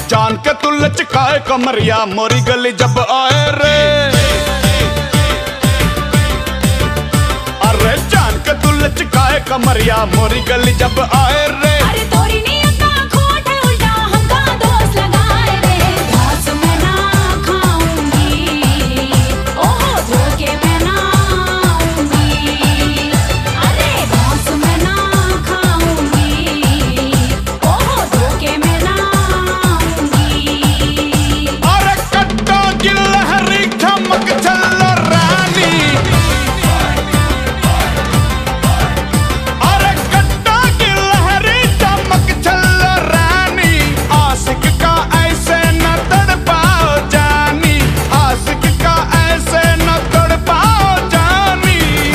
जान के तू लचकाए कमरिया मोरी गली जब आए रे। अरे जान के तू लचकाए कमरिया मोरी गली जब आए रे। अरे तोरी नियत का खोट है उल्टा हमका दोस्त लगाए रे। घास मैं ना खाऊंगी, ओहो धोखे मैं ना आऊंगी। अरे घास मैं ना खाऊंगी, ओहो धोखे मैं ना आऊंगी। अरे कट्टो की लहरी चमक चलो रानी। अरे कट्टो की लहरी चमक चलो रानी। आशिक का ऐसे न तड़पाओ जानी, आशिक का ऐसे न तड़पाओ जानी।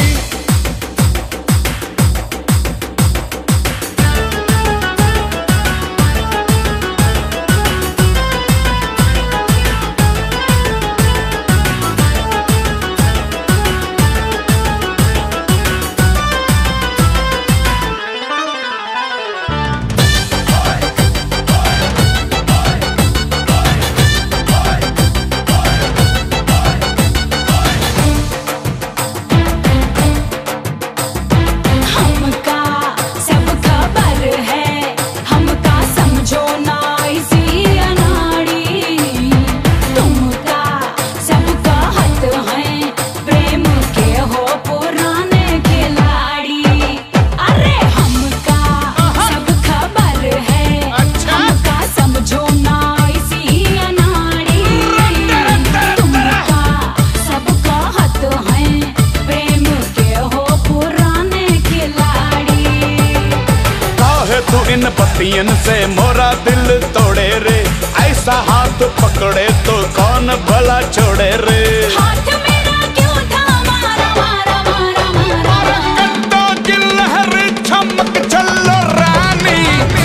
हमका सब खबर है, हमका समझो ना इसी अनाड़ी। तुमका सब कहत हैं, प्रेम के हो पुराने खिलाड़ी। अरे हमका सब खबर है, हमका समझो ना इसी अनाड़ी। तुमका सब कहत हैं, प्रेम के हो पुराने खिलाड़ी। काहे तू इन पतियन से मोरा दिल तोड़े रे। ऐसा हाथ पकड़े तो कौन भला छोड़े रे। हाथ मेरा क्यों था मारा मारा मारा मारा। कट्टो की लहरी चमक चलो रानी।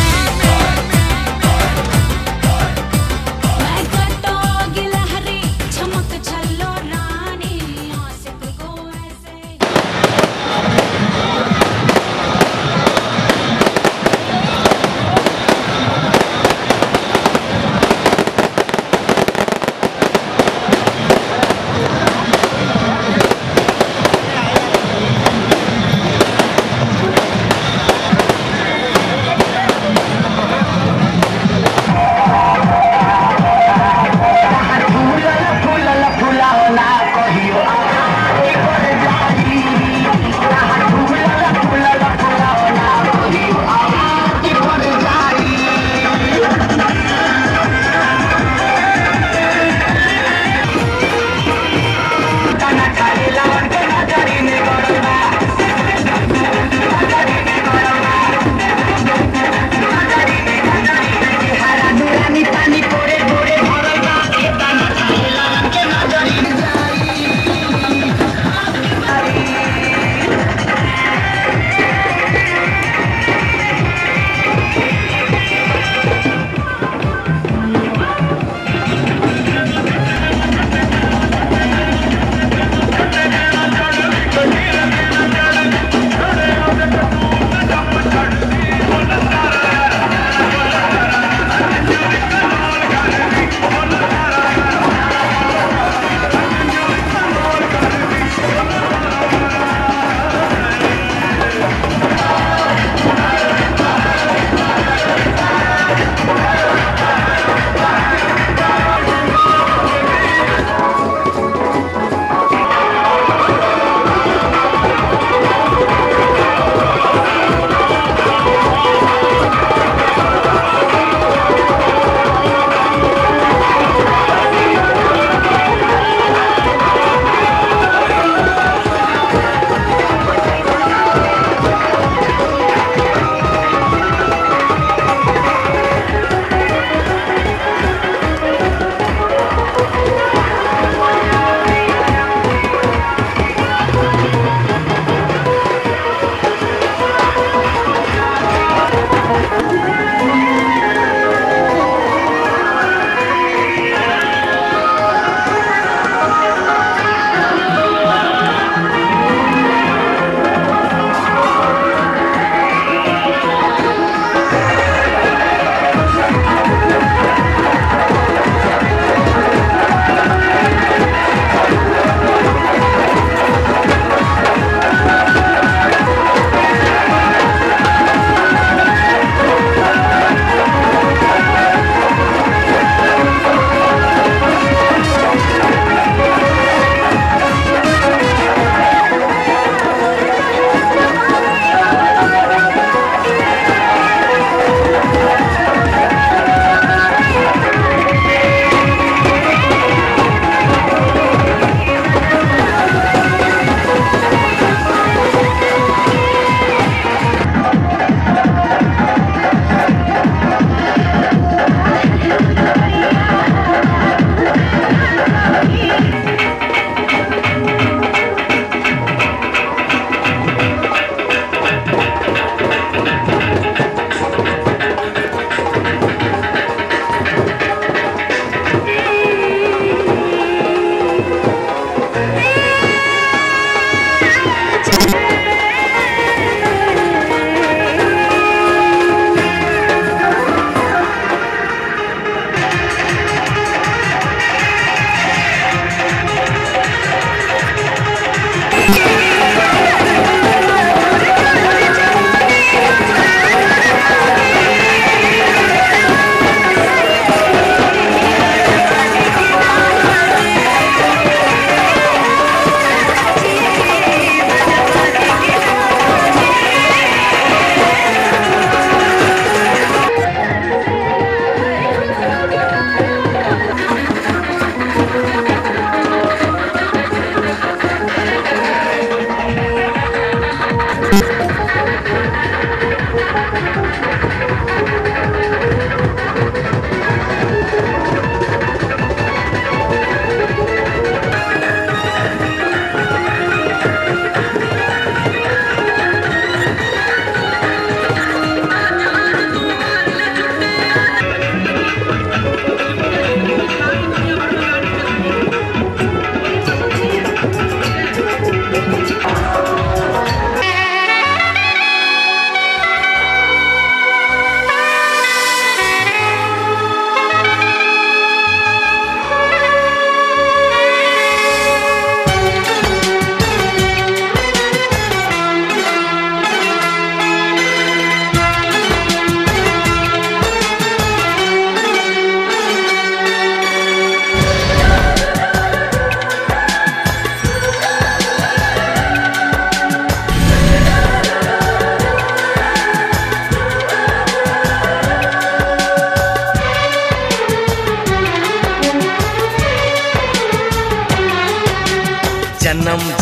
मैं कट्टो की लहरी चमक चलो रानी। आशिक को ऐसे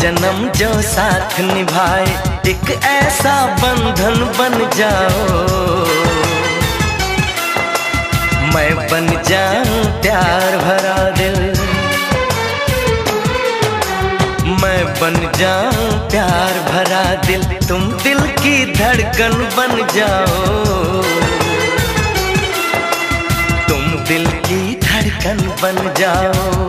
जन्म जो साथ निभाए, एक ऐसा बंधन बन जाओ। मैं बन जाऊं प्यार भरा दिल, मैं बन जाऊं प्यार भरा दिल, तुम दिल की धड़कन बन जाओ। तुम दिल की धड़कन बन जाओ।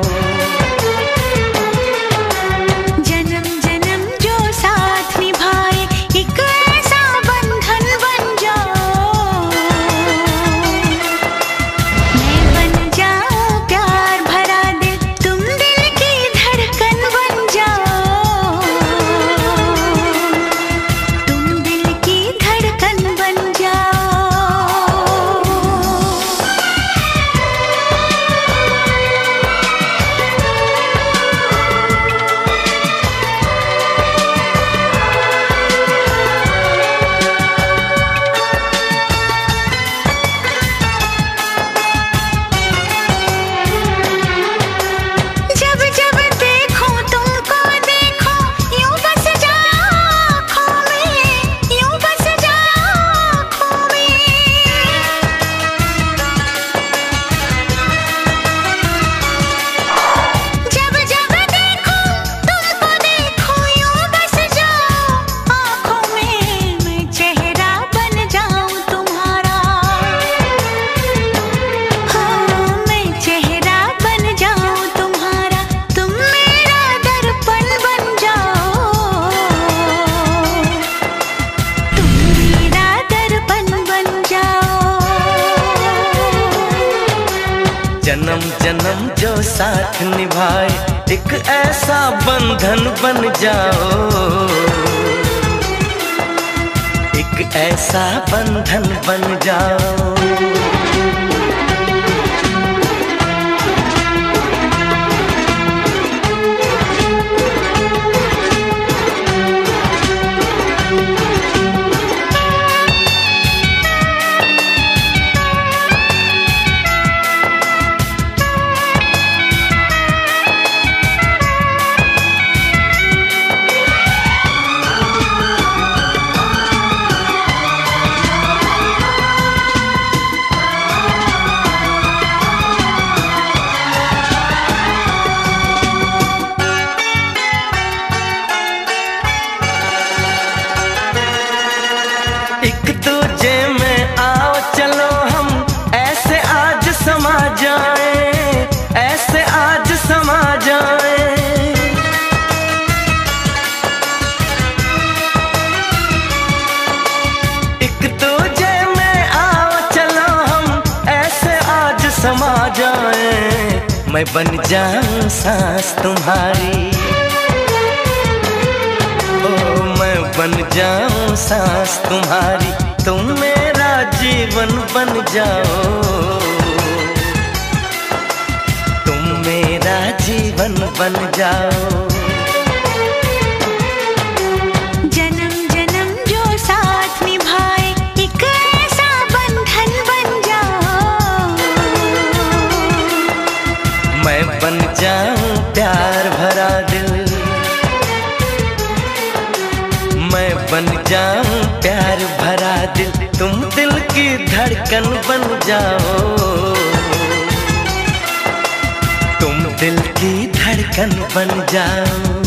जन्म जन्म जो साथ निभाए, एक ऐसा बंधन बन जाओ। एक ऐसा बंधन बन जाओ। एक दूजे में आओ चलो हम ऐसे आज समा जाए, ऐसे आज समा जाए। एक दूजे में आओ चलो हम ऐसे आज समा जाए। मैं बन जाऊं सांस तुम्हारी, मैं बन जाऊं सांस तुम्हारी, तुम मेरा जीवन बन जाओ। तुम मेरा जीवन बन जाओ। जन्म जन्म जो साथ निभाए, एक ऐसा बंधन बन जाओ। मैं बन जाऊं प्यार भरा दिल, मैं बन जाऊं प्यार भरा दिल, तुम दिल की धड़कन बन जाओ। तुम दिल की धड़कन बन जाओ।